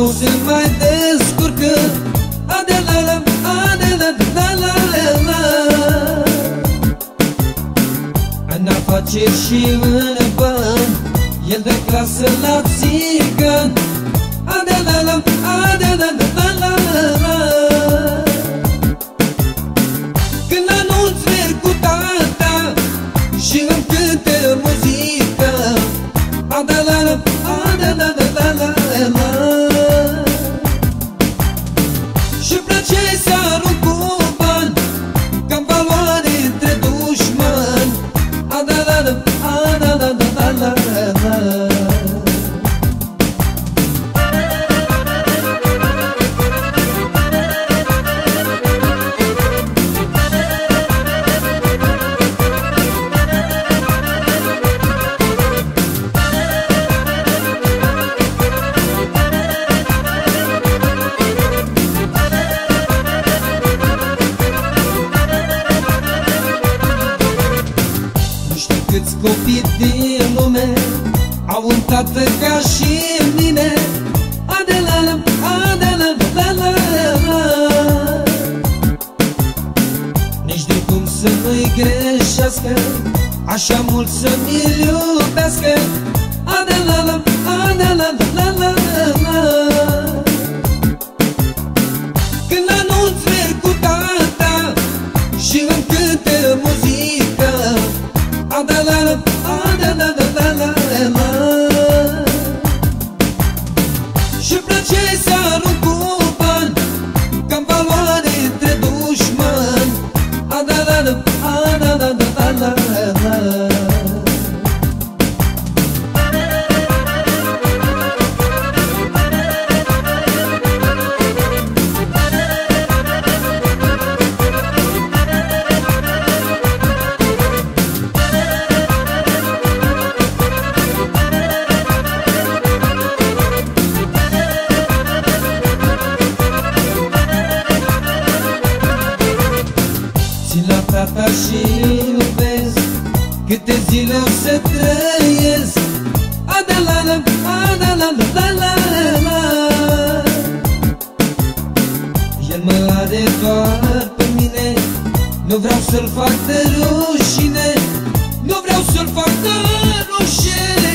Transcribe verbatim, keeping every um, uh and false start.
nu se mai descurcă. Adelala, adelala, în afaceri și în bani, el de clasă la țigan. Adelala, adelala, când anunț merg cu tata și îmi cântă muzică. Adelala, adelala, și-mi place să arunc cu bani, ca-n valoare între dușmani. Adelala, adelala, câți copii din lume au un tată ca și mine. Adelala, adelala, nici de cum să nu-i greșească, așa mult să mi-l iubească. Adelala, adelala, când anunț merg cu tata și îmi cântă muzică. Adelala, adelala, și-mi place să arunc cu bani, ca-n valoare între dușmani. Adelala, adelala, țin la tata și iubesc, câte zile o să trăiesc. Adelala, adelala, el mă are doar pe mine, nu vreau să-l fac de rușine, nu vreau să-l fac de rușine.